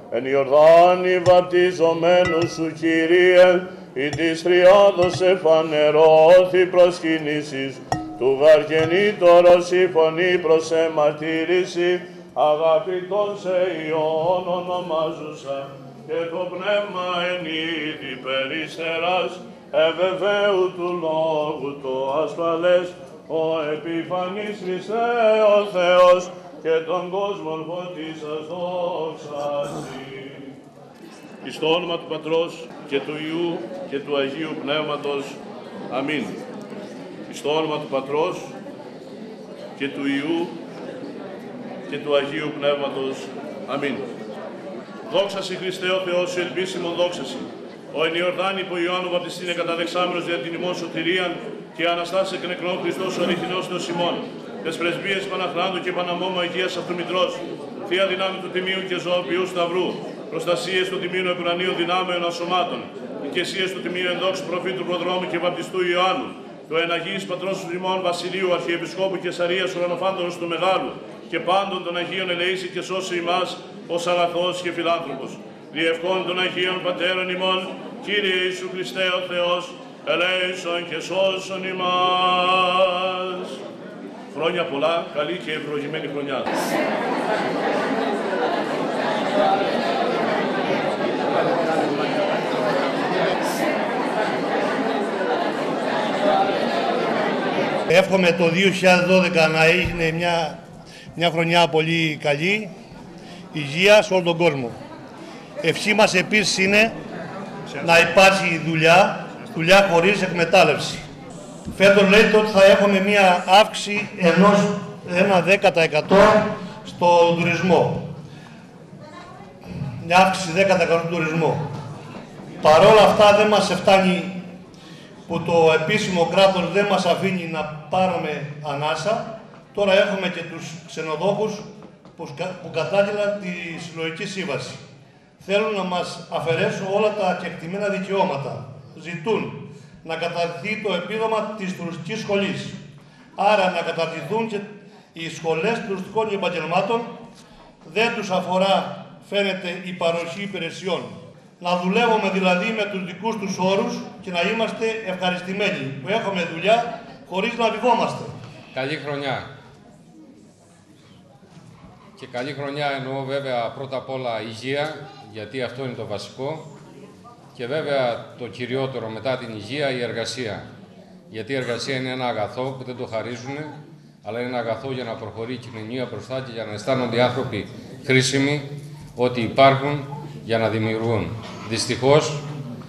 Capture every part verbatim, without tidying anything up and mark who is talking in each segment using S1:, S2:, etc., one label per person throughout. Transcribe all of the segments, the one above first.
S1: εν Ιορδάνη βαπτιζομένου σου, Κύριε, η της τριάδος εφανερώθη προσκυνήσεις, του γαργενήτωρος η φωνή προς εμαρτύρηση, αγαπητών σε Υιόν ονομάζουσα, και το πνεύμα εν είδη περιστεράς, ευεβαίου του λόγου το ασφαλές, ο επιφανής Χριστέ ο Θεός, και τον κόσμο φωτίσας δόξασι. Εις το όνομα του Πατρός και του Υιού και του Αγίου Πνεύματος. Αμήν. Εις το όνομα του Πατρός και του Υιού και του Αγίου Πνεύματος. Αμήν. Δόξασι Χριστέ ο Θεός, σου ελπίσιμον δόξασι. Ο εν Ιορδάνη που Ιωάννου βαπτιστήνε καταδεξάμενος δια την ημών σωτηρίαν και αναστάσε εκ νεκρών Χριστός ο αληθινός Θεός ημών. Τες πρεσβείες Παναχράντου και Παναμόμου Αγίας αυτού Μητρός, Θεία δυνάμει του Τιμίου και Ζωοποιού Σταυρού, προστασίες του Τιμίου Επουρανίου δυνάμεων ασωμάτων, οικεσίες του Τιμίου ενδόξου προφήτου Προδρόμου και Βαπτιστού Ιωάννου, του εναγίης Πατρός του ημών Βασιλείου Αρχιεπισκόπου Κεσαρίας Ουρανοφάντορος του Μεγάλου, και πάντων των Αγίων ελεήσει και σώσει ημάς ως αγαθός και φιλάνθρωπος. Διευκόν των Αγίων Πατέρων ημών, Κύριε Ιησού Χριστέ ο Θεός, ελέησον και σώσον ημάς. Χρόνια πολλά, καλή και ευλογημένη χρονιά.
S2: Εύχομαι το δύο χιλιάδες δώδεκα να είναι μια, μια χρονιά πολύ καλή, υγεία σε όλο τον κόσμο. Ευχή μας επίσης είναι να υπάρχει δουλειά, δουλειά χωρίς εκμετάλλευση. Φέτος λέτε ότι θα έχουμε μια αύξηση ενός ένα δέκα τοις εκατό στον τουρισμό. Μια αύξηση δέκα τοις εκατό στον τουρισμό. Παρ' όλα αυτά δεν μας φτάνει που το επίσημο κράτος δεν μας αφήνει να πάρουμε ανάσα. Τώρα έχουμε και τους ξενοδόχους που κατάγγειλαν τη συλλογική σύμβαση. Θέλουν να μας αφαιρέσουν όλα τα κεκτημένα δικαιώματα. Ζητούν να καταργηθεί το επίδομα της τουριστικής σχολής. Άρα να καταργηθούν και οι σχολές τουριστικών επαγγελμάτων. Δεν τους αφορά, φαίνεται, η παροχή υπηρεσιών. Να δουλεύουμε δηλαδή με τους δικούς τους όρους και να είμαστε ευχαριστημένοι που έχουμε δουλειά χωρίς να βυθόμαστε.
S3: Καλή χρονιά. Και καλή χρονιά εννοώ βέβαια πρώτα απ' όλα υγεία, γιατί αυτό είναι το βασικό. Και βέβαια το κυριότερο μετά την υγεία, η εργασία. Γιατί η εργασία είναι ένα αγαθό που δεν το χαρίζουν, αλλά είναι ένα αγαθό για να προχωρεί η κοινωνία μπροστά και για να αισθάνονται οι άνθρωποι χρήσιμοι, ότι υπάρχουν για να δημιουργούν. Δυστυχώς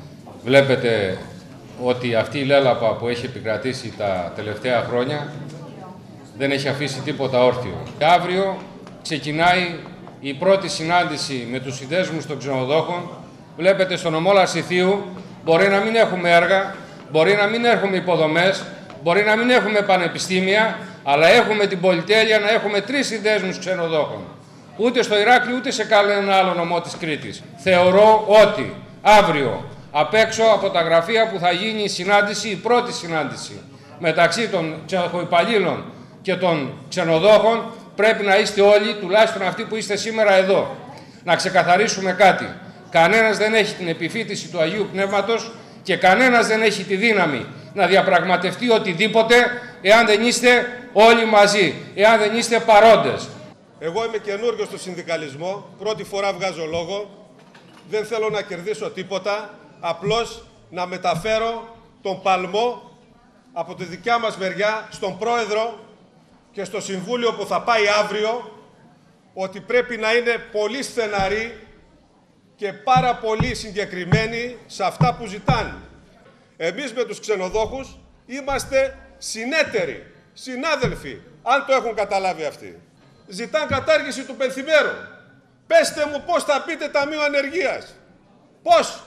S3: βλέπετε ότι αυτή η λέλαπα που έχει επικρατήσει τα τελευταία χρόνια δεν έχει αφήσει τίποτα όρθιο. Και αύριο ξεκινάει η πρώτη συνάντηση με τους συνδέσμους των ξενοδόχων. Βλέπετε στο νομό Λασιθίου μπορεί να μην έχουμε έργα, μπορεί να μην έχουμε υποδομές, μπορεί να μην έχουμε πανεπιστήμια, αλλά έχουμε την πολυτέλεια να έχουμε τρεις συνδέσμους ξενοδόχων. Ούτε στο Ηράκλειο ούτε σε κανένα άλλο νομό της Κρήτης. Θεωρώ ότι αύριο απ' έξω από τα γραφεία που θα γίνει η συνάντηση, η πρώτη συνάντηση μεταξύ των ξενοδοχοϊπαλλήλων και των ξενοδόχων, πρέπει να είστε όλοι, τουλάχιστον αυτοί που είστε σήμερα εδώ. Να ξεκαθαρίσουμε κάτι. Κανένας δεν έχει την επιφύτηση του Αγίου Πνεύματος και κανένας δεν έχει τη δύναμη να διαπραγματευτεί οτιδήποτε εάν δεν είστε όλοι μαζί, εάν δεν είστε παρόντες.
S4: Εγώ είμαι καινούριος στο συνδικαλισμό, πρώτη φορά βγάζω λόγο, δεν θέλω να κερδίσω τίποτα, απλώς να μεταφέρω τον παλμό από τη δικιά μας μεριά στον Πρόεδρο και στο Συμβούλιο που θα πάει αύριο, ότι πρέπει να είναι πολύ στεναροί και πάρα πολύ συγκεκριμένοι σε αυτά που ζητάνε. Εμείς με τους ξενοδόχους είμαστε συνέτεροι, συνάδελφοι, αν το έχουν καταλάβει αυτοί. Ζητάν κατάργηση του πενθυμέρου. Πέστε μου πώς θα πείτε Ταμείο Ανεργίας. Πώς.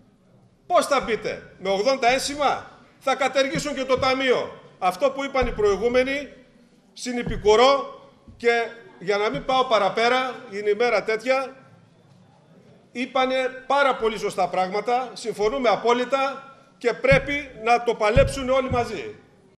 S4: Πώς θα πείτε. Με ογδόντα ένσημα θα καταργήσουν και το Ταμείο. Αυτό που είπαν οι προηγούμενοι, συνυπικουρώ και για να μην πάω παραπέρα, είναι η μέρα τέτοια, είπανε πάρα πολύ σωστά πράγματα, συμφωνούμε απόλυτα και πρέπει να το παλέψουν όλοι μαζί.